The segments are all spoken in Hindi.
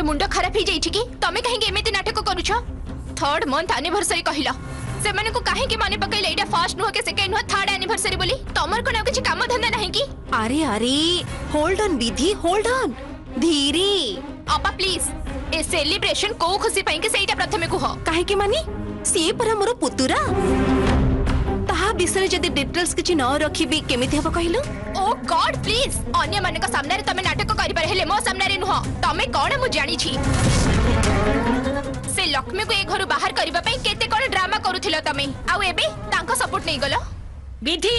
मुंड खराब हो जाई कि तमे कहीं एमिति नाटक करूछ 3rd मंथ एनिवर्सरी कहिला से माने को काहे के माने पकैले एटा फर्स्ट नुह के सेकंड नुह 3rd एनिवर्सरी बोली तमर को ना कुछ काम धंधा नहीं की अरे अरे hold on Vidhi hold on धीरे अपा प्लीज ए सेलिब्रेशन को खुशी पाई के सेटा प्रथमे को हो काहे के मानी से पर मोर पुतुरा ताहा विषय जदी डिटेल्स किछि न रखिबी केमिति हबो कहिलो ओ गॉड प्लीज अन्य माने का सामने रे तमे नाटक करि पर हेले मो सामने रे नुह तमे कोन मु जानि छी से लक्ष्मी को ए घर बाहर करबा पई केते कोन ड्रामा करूथिलो तमे आ एबे तांको सपोर्ट नै गलो विधि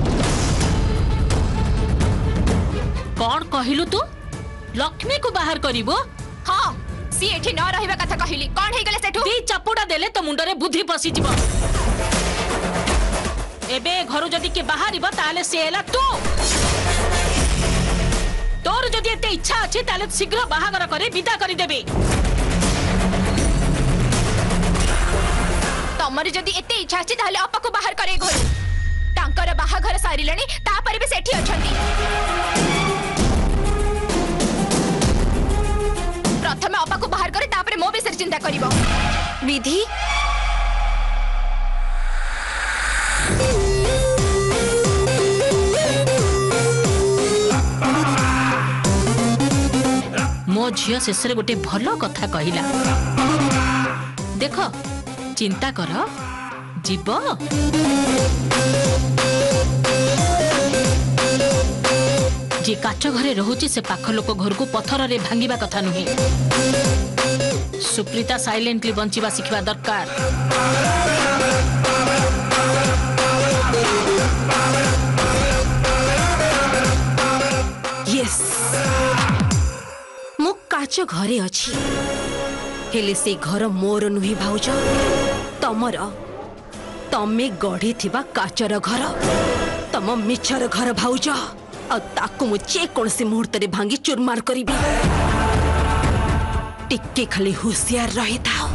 कोन कहिलु तू लक्ष्मी को बाहर करिवो हां सी एठी न रहिबा कथा कहिली कोन हे गले सेठू दी चपुडा देले तो मुंडरे बुद्धि पसी जिवो एबे घर जदी के बाहरिबो ताले से एला तू तोर जदी एते इच्छा अछि ताले शीघ्र बाहागर करे विदा करि देबे तमर जदी एते इच्छा अछि ताले अपा को बाहर करे घर तांकर बाहागर सारिलणी ता पर भी सेठी अछंती प्रथमे अपा को बाहर करे तापरे मो विषय चिंता करिवो विधि मो झियो शेष रे गोटे भलो कथा कहिला देख चिंता कर जीव जे काच घरे रहुची से पाख लोक घर को पत्थर रे भांगिबा कथा नुहे सुप्रीता साइलेंटली बंचिबा सिखिबा दरकार यस मो काच घरे अछि हेले से घर मोर नुहे भाउज तमर तमे गढ़ी थिबा काचर घर तम मिछर घर भाउज आ ताकू मु जे कोनसी मुहूर्त रे भांगी चुरमार करिबी टिक्के खाली होशियार रही था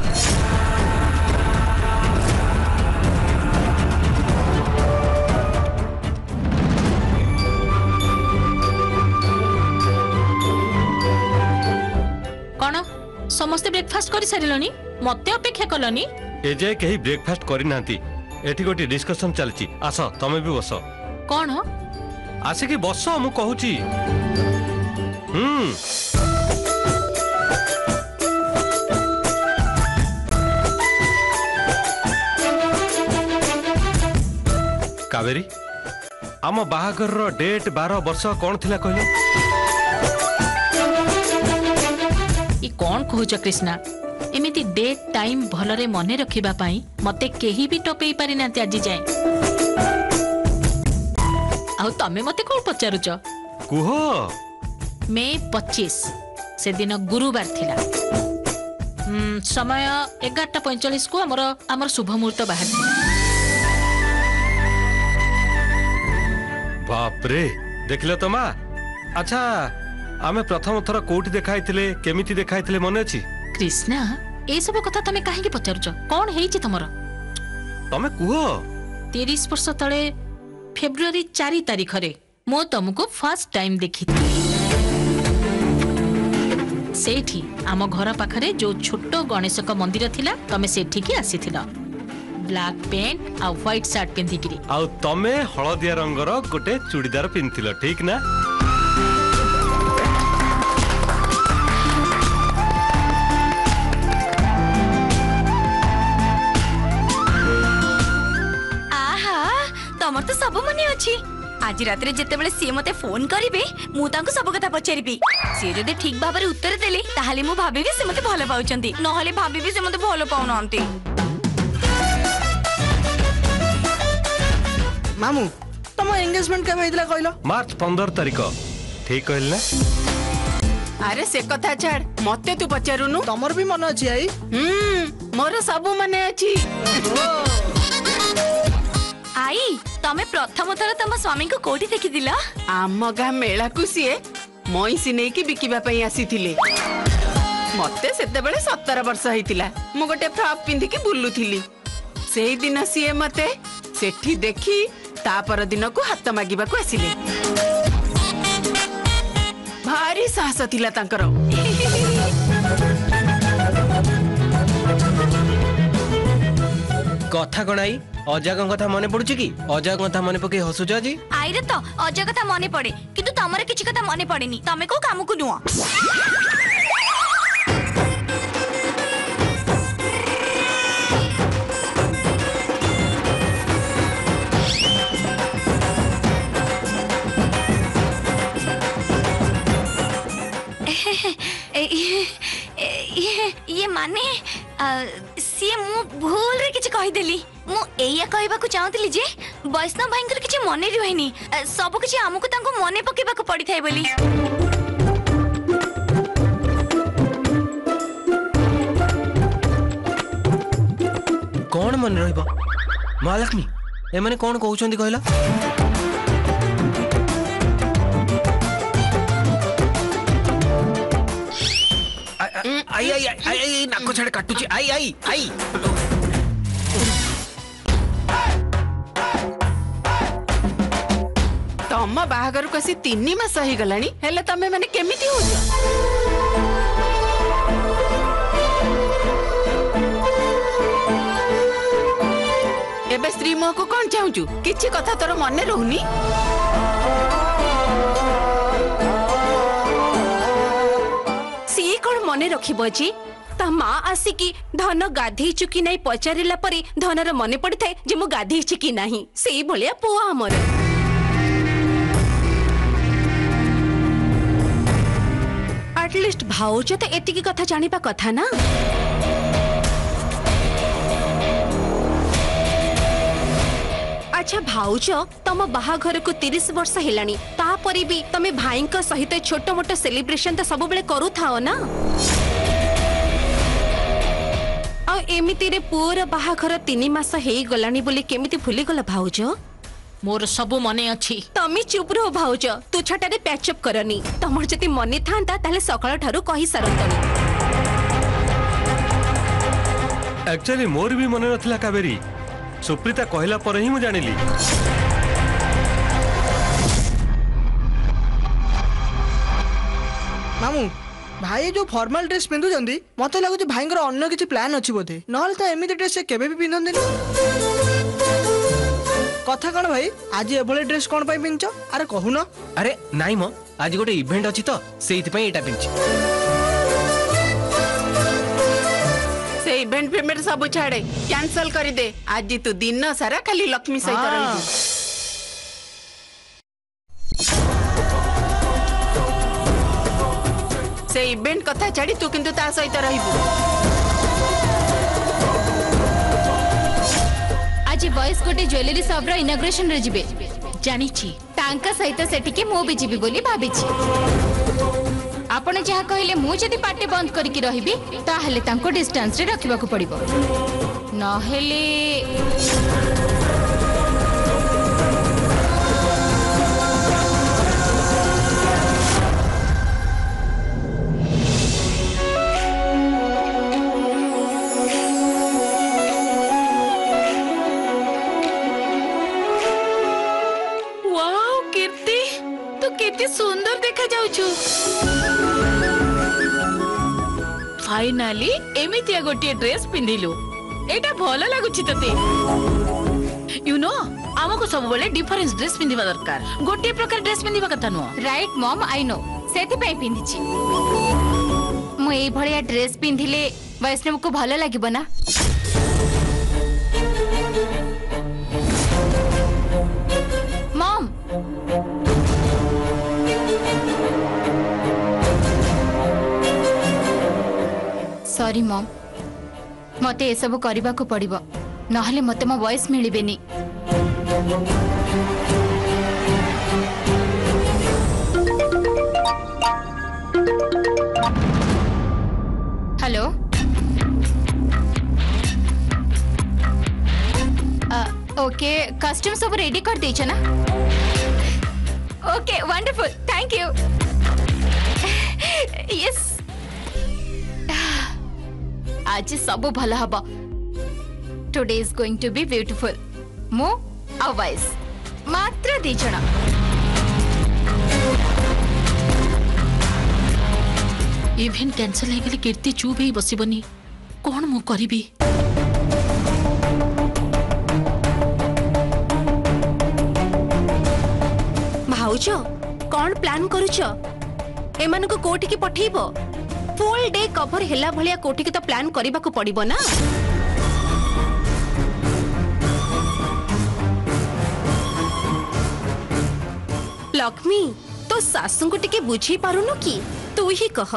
कौन समस्ते ब्रेकफास्ट कर सारिलनी मते अपेक्षा कलनी ए जे कहीं ब्रेकफास्ट करि नांती एठी गोटी डिस्कशन चलची आस तमे भी बस कौन आसे कि बस मु कहूची कावेरी आम बाहागर रो डेट 12 वर्ष कौन थिला कहले ई कौन कहूच कृष्णा एमिति डेट टाइम भलरे मने रखिबा पाई मते केही भी टपई पारि नाते आज जाए आउ तमे मते कोन पचारुच कुह मई 25 से दिन गुरुवार थिला समय 11:45 को हमर शुभ मुहूर्त बाहर थिला बाप रे देखले तो मां अच्छा आमे प्रथम थर कोठी देखाइथिले केमिति देखाइथिले मने अछि कृष्णा ए सब कथा तमे काहे के पचारुच कोन हेइछि तमर तमे कुह 30 वर्ष तळे फेब्रुआरी 4 तारिख रे मो तुमको फर्स्ट टाइम देखी सेठी आम घर पाखरे जो छोटो गणेश का मंदिर थिला तमे सेठी की आसी थिला ब्लैक पेंट आ व्हाइट शर्ट पिंधिकिरी आ तमे हळदिया रंगर गोटे चूड़ीदार पिंथिलो ठीक ना तमर तो सब मने अछि आज रात रे जेते बेले सी मते फोन करिवे मु तांको सब कथा पचारिबी सी जदि ठीक भाबरे उत्तर देले ताहाले मु भाबीबी से मते भलो पाउचंती नहले भाबीबी से मते भलो पाउनंती मामू तम एंगेजमेंट केबे हेतला कहलो मार्च 15 तारिख ठीक कहल ना अरे से कथा छाड़ मते तू पचारुनु तमर भी मन अछि आई मोर सब मने अछि आई तमे प्रथम थर तम स्वामी को कोठी देखि दिला आम गा मेला को सीए मईसी नै कि बिकिबा पई आसीथिले मते सेते बेले 17 वर्ष हेतिला मु गोटे फ्रॉक पिंधि कि बुल्लुथिली सेही दिन सीए मते सेठी देखि ता पर दिन को हाथ मागिबा को आसिले भारी साहस थिला तांकर कथा कण आई अजा कथा मन पड़ुची कि अजा कथा मन पके हसुच आज आई रे तो अजा कथा मने पड़े किंतु तमरे किछि कथा मने पड़ेनी तमे को काम को नुआ ये माने सी मु भूल रे किछि कहि देली मु एया कहबा को चाहतली जे वैष्णव भाईंकर किछि मने रहनी सब किछि हमकु तांको मने पकेबा को पड़ी थाय बोली कौन मन रहइबो महालक्ष्मी ए माने कौन कहउचंदी कहला आई आई आई आई नाको छाड़े काटुची आई आई आई तम बाहागर को आसी 3 मास ही गलानी हेले तमे माने केमिति होछ एबे श्री मोह को कोन चाहूचू किछि कथा तोर मने रहउनी मने रखिबो जी ता माँ आसिकी धन गाधेई चुकी नहीं पचारिला परे धनर मने पड़ी थाए जे मु गाधेई छि कि नाही सेई भलिया पुआ हमर एटलिस्ट भाउज तो एतिकी कथा जानिबा कथा ना अच्छा भाउज तम बाहाघर को 30 वर्ष हेलानी तापरे भी तमे भाई सहित छोट मोट सेलिब्रेशन तो सब बेले करू थाओ ना आ एमिति रे पूरा बाहाघर 3 मास हेई गलानी बोली केमिति भूली गला भाउज मोर सबु मने अछि तमी चुप रहो भाउज तू छटारे पैचअप करनी तमर जति मने थांता ताले सकाळ ठारू कहि सरतनी एक्चुअली मोर भी मन नथिला कावेरी सुप्रीता कहला पर ही मु जानिली मामू भाई जो फॉर्मल ड्रेस पिंधु जंदी मते लागु भाई अन्य किछि प्लान अछि बोधे नहल त एमिति ड्रेस से केबे भी पिंधन कथा कौन भाई आज एभले ड्रेस कौन पाई पिंच अरे कहू न अरे नाई मो आज गोटे इवेंट अछि तो सेइति पई एटा पिंच से इवेंट पेमेंट सब छाड़े कैंसिल कर दे आज तू दिन सारा खाली लक्ष्मी सहित रहिबू से इवेंट कथा छाड़ी तू किंतु ता सहित रहिबू आज बॉयज गोटे ज्वेलरी शॉप रो इनॉग्रेशन रे जिबे जानी छी तांका सहित सेठी के मो भी जिबी बोली भाबी छी आपण जहा कहले मु जदी पार्टी बंद करके रहिबी ताहले तांको डिस्टेंस रे रखिबा को पड़िबो नहेले वाओ कीर्ति तू केते सुंदर देखा जाउछु फाइनाली एमितिया गोटे ड्रेस पिंधिलु एटा भलो लागुछि तते यू नो हमको सब बेले डिफरेंस ड्रेस पिंधिबा दरकार गोटे प्रकार ड्रेस पिंधिबा कथा no right mom I know सेति पई पिंधि छी मु एई भलिया ड्रेस पिंधिले वैष्णव को भलो लागिबो ना मॉम सॉरी मॉम मते ए सब करबा को पड़िबो नहले मते मो वॉइस मिलिबेनी हेलो ओके कस्टम सब रेडी कर देछ ना okay wonderful thank you yes आज सब भल हबो today is going to be beautiful मो आ वाइस मात्र 2 जण इवेंट कैंसिल हे गेली कीर्ति चुप हे बसिबनी कोन मु करबी भाउज कौन प्लान करूछ एमान को कोठी की पठेइबो फुल डे कवर हेला भलिया कोठी की तो प्लान करबा को पड़िबो ना। लक्ष्मी तो सासू को टिके बुझी पारुनु कि तू ही कह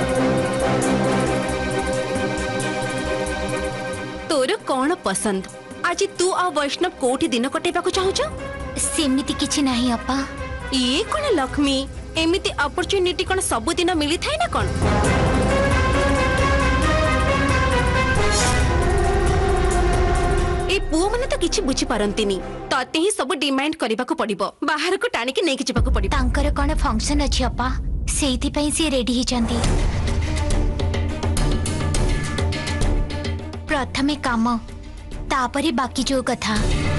तोर कौन पसंद आज तू आ वैष्णव कोठी दिन कटेबा को चाहूछ? सेमिति किछि नाही अपा। ये कौन लक्ष्मी एमिति अपॉर्चुनिटी कौन सब दिन मिली थाए ना कौन? ए पुओ माने तो किछि बुझी पारंतिनी तते ही सब डिमांड करबा को पड़िबो बाहर को टाणी के नै कि जबा को पड़िबो। तांकर कोन फंक्शन अछि अपा सेइति पई से रेडी हि चंदी। प्रथमे काम तापरे बाकी जो कथा।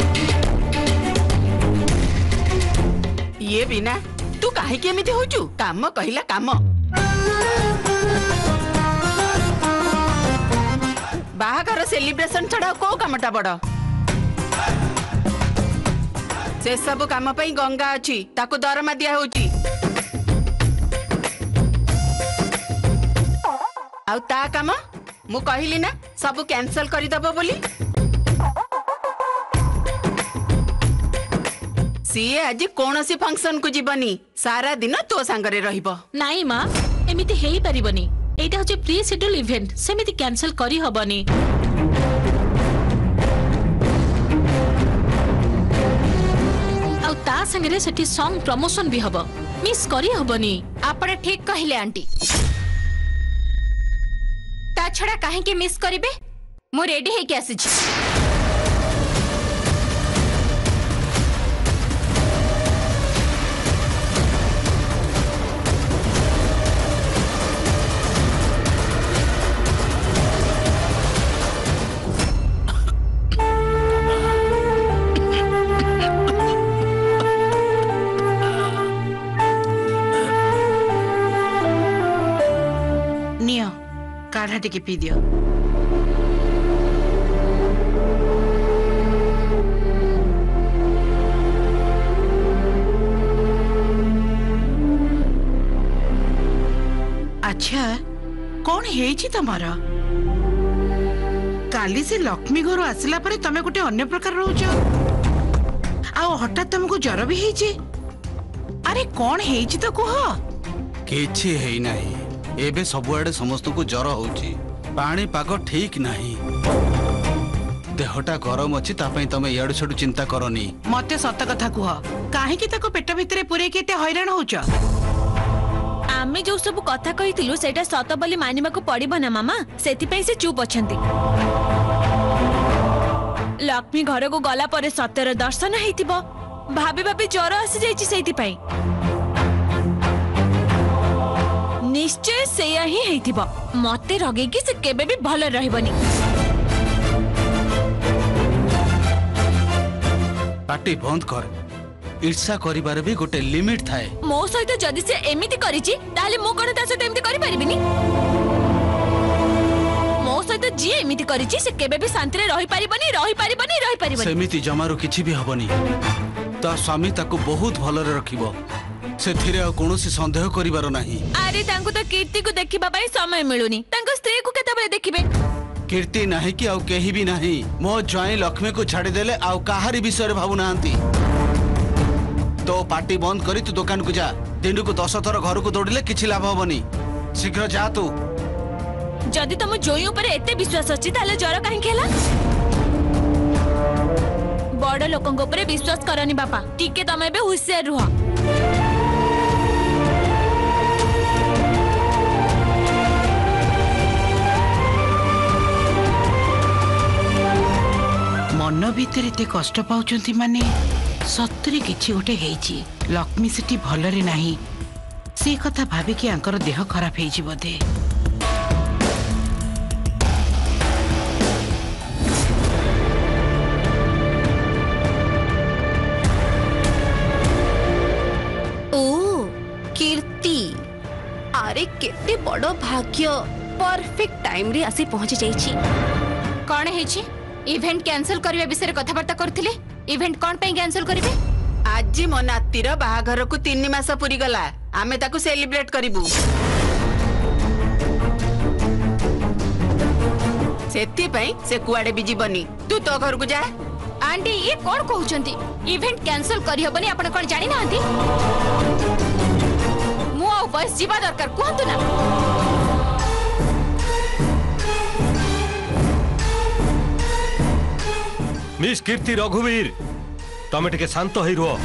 ये बिना तू काहे के एमिति होचु काम कहिला काम बाहागर सेलिब्रेशन छड़ा को कामटा बड़ से सब काम पई गंगा अछि ताको दरमा दिया होची आउ ता काम मु कहिली ना सब कैंसिल करि दबो बोली। सीए आज कोनोसी फंक्शन को जीवनी सारा दिन तो सांगरे रहिबो। नाई माँ एमिति हेई परिबनी एटा होचे प्री शेड्यूल इवेंट सेमिति कैंसिल करी हबनी। आउ ता संगरे सेठी सॉन्ग प्रमोशन भी हबो मिस करी हबनी। आपण ठीक कहिले आंटी ता छड़ा काहे के मिस करिवे मो रेडी हे के आसी छी। नियो काढ़ा टिके पी दियो। अच्छा कौन हेची तमारा काली से लक्ष्मी घर आसला परे तमे गोटे अन्य प्रकार रहउछ आ हठात तुमको ज्वर भी हेची। अरे कौन हेची तो कह। किछि हेई नाही एबे सबुआडे समस्त को ज्वर होउची पानी पाग ठीक नाही देहटा गरम अछि तापई तमे याडू छडू चिंता करनी। मते सत कथा कह काहे कि ताको पेट भितरे पुरे केते हैरान होउछ। आमे जो सब कथा कहितिलु सेटा सत बोली मानिबा को पड़िबो ना मामा सेति पई से चुप अछंती। लक्ष्मी घर को गला परे सत्यर दर्शन हेतिबो भाबी भाबी ज्वर आसी जाईची सेति पई निश्चय सेया ही हेतिबो मते रगे कि से केबे भी भल रहबनी। पार्टी बंद कर ईर्षा करिबार भी गोटे लिमिट थाए। मो सहित जदि से एमिति करिची ताले मो कोन ता सहित एमिति करि परिबिनी। मो सहित जी एमिति करिची से केबे भी शांति रे रहि परिबनी। सेमिति जमारू किछि भी हबनी ता स्वामी ताको बहुत भलरे रखिबो सेथिरे आ कोनोसी संदेह करिवार नाही। अरे तांको तो कीर्ति को देखिबा पई समय मिलुनी तांको स्त्री को केतबे देखिबे। कीर्ति नाही कि आउ केही भी नाही मो ज्वाई लक्ष्मी को छाड़ी देले आउ काहारी विषय रे भाबु नांती। तो पार्टी बंद करी तू दुकान को जा दिन को 10 थर घर को दौड़िले किछि लाभ हबनी शीघ्र जा तू। जदि तुम जोई ऊपर एते विश्वास अछि ताले जरा काहे खेला। बड़ लोकन ऊपर विश्वास करनी बापा टिके तमे बे होशियार रुह। मन भीतर एते कष्ट पाउचंती माने सत्तरी किछि गोटे हेची लक्ष्मी सेठी भलरे नाही से कथा भाबी कि आंकर देह खराब हेची बोधे। ओ कीर्ति अरे केते बड़ भाग्य परफेक्ट टाइम रे आसी पहुंची जाईची। कौन है इवेंट कैंसिल करने विषय कथबार्ता करथिले इवेंट कौन पे कैंसिल करिवे आज मो नातीर बाहाघर को 3 मास पूरी गला आमे ताकू सेलिब्रेट करिबु सेति पई से कुआडे भी जीवनी तू तो घर को जा। आंटी ये कौन कहउचंती इवेंट कैंसिल करि हबनी आपण कोन जानि नांती मु आ बस जीवा दरकार कहंतु ना। मिस कीर्ति रघुवीर तमे टिके शांत होई रुह।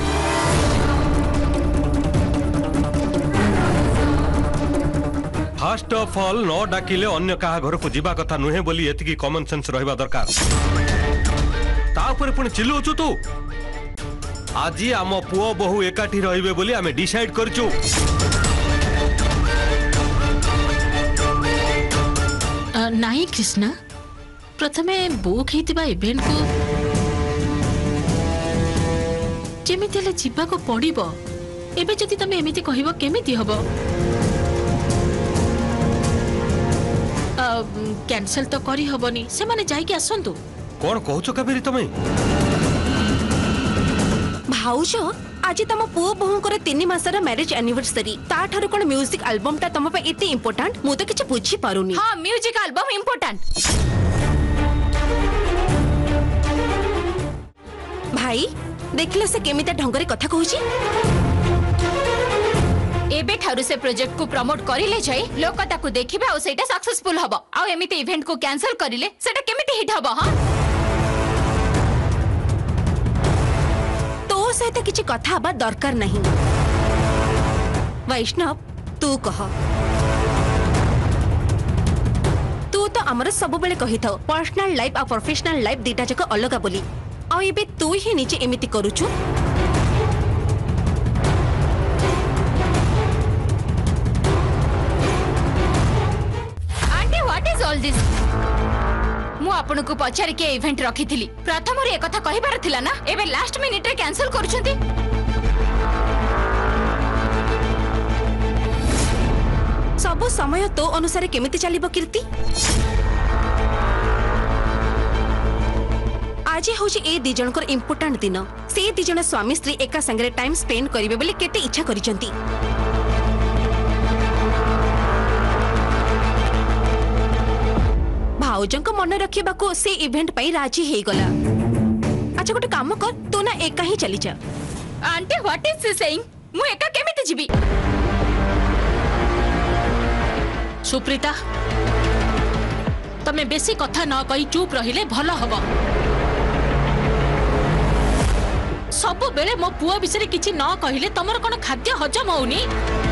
फर्स्ट ऑफ ऑल न डाकिले अन्य कहा घर को जीवा कथा नुहे बोली एतिकी कॉमन सेंस रहिबा दरकार। ता ऊपर पुणी चिल्लुचु तू आज आम पुओ बहु एकाठी रहिबे बोली आमे डिसाइड करचु। नहीं कृष्णा प्रथमे बुक हेतिबा इवेंट को जेमिति ले जीवा को पड़िबो एबे जति तमे एमिति कहिबो केमिति हबो कैंसिल तो करी हबनी से माने जाई के आसंतु। कोन कहउछो काबेरी तमे भाउज आज तम पुओ बहुकर 3 मासर मैरिज एनिवर्सरी ता ठारू कोन म्यूजिक एल्बम ता तम पे एते इंपोर्टेंट मु तो किछ बुझी पारुनी। हां म्यूजिक एल्बम इंपोर्टेंट भाई देखले से केमिता ढंगरे कथा कहूची। एबे ठारू से प्रोजेक्ट को प्रमोट करिले जाई लोक ताकू देखिबे आ सेटा सक्सेसफुल हबो आ एमिते इवेंट को कैंसिल करिले सेटा केमिति हिट हबो। हां तो सहित किछि कथा हबा दरकार नहीं। वैष्णव तू कह तू तो हमर सब बेले कहि थाओ पर्सनल लाइफ आ प्रोफेशनल लाइफ दीटा जक अलगा बोली आ एबे तू ही नीचे एमिति करूछु। Aunty what is all this मु आपन को पचार के इवेंट रखी थिली प्रथम रे कथा कहिबार थिला ना एबे लास्ट मिनिट रे कैंसिल करूछंती। सब समय तो अनुसार केमिति चलिबो कीर्ति। आज होची ए दी जनकर इंपोर्टेंट दिन से दी जन स्वामी स्त्री एका संगे टाइम स्पेंड करिवे बोली केते इच्छा करिसंती। भाउजन को मन रखिबा को से इवेंट पई राजी हे गला। अच्छा गोटे काम कर तो ना एका ही चली जा। Aunty what is this saying मु एका केमिति जिबी। सुप्रीता तमे बेसी कथा न कही चुप रहिले भलो हबो। सब बेले मो पुआ विषय किछि न कहिले तमर कोन खाद्य हजम होउनी।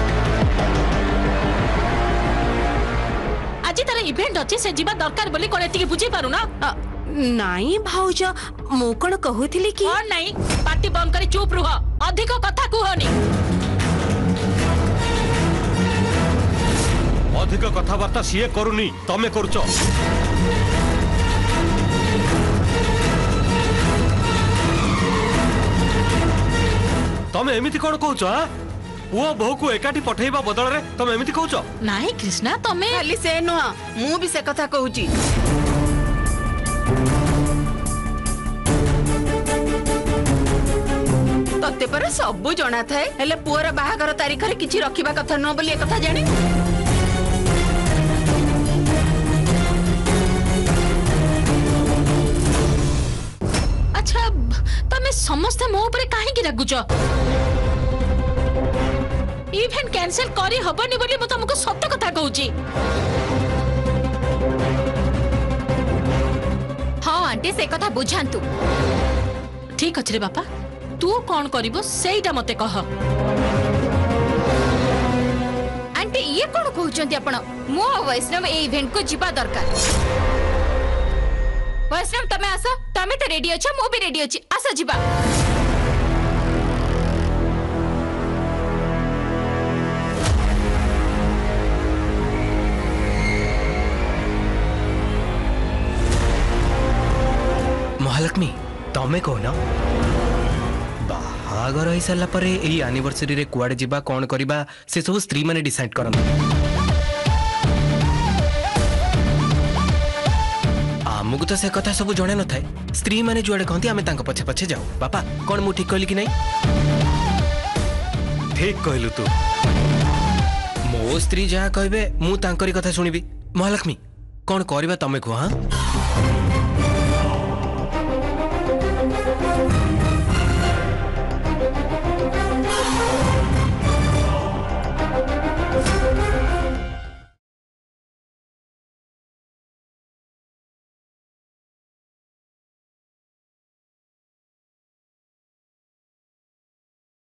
आज तार इवेंट अछि से जीवा दरकार बोली कोन एतिके बुझी पारु ना। नहीं भाउज मु कोन कहूथिली कि और नहीं पार्टी बंद करी चुप रुह अधिक कथा कुहनी। अधिक कथाबार्ता सीए करूनी तमे करूचो। तमे एमिति कोन कहउचो हा पुओ बहु को एकाठी पठेइबा बदल रे तमे एमिति कहउचो। नहीं कृष्णा तमे खाली से नुआ मु भी से कथा कहूची। तते पर सब जणा थाए हेले पुओर बाहागर तारीख रे किछि रखिबा कथा न बोली ए कथा जानी। अच्छा तमे समस्त मो ऊपर काहे की रागुच। इवेंट कैंसिल करी हबनी बोली म तुमको सत्य कथा कहूची। हां आंटी से कथा बुझांतु। ठीक अछि रे बापा तू कौन करिवो सेइटा मते कह। आंटी ये कौन कहउचंती आपण मो वैष्णव ए इवेंट को जीवा दरकार। वैष्णव तमे आसो तमे तो रेडी अछ मो भी रेडी अछि आसो जीवा। महालक्ष्मी तमे कहो ना बाहागर हो सारा पर यही एनिवर्सरी रे कुआडे जीवा कौन करबा से सब स्त्री माने डिसाइड करन। आमको तो से कथा सब जणे न थाए स्त्री माने जुआडे कहती आमे तांको पछे पछे जाऊ बापा कौन मु ठीक कहली कि नहीं ठीक कहलु तू मो स्त्री जहाँ कहबे मु तांकरी कथा सुनिबी महालक्ष्मी कौन करबा तमे को हां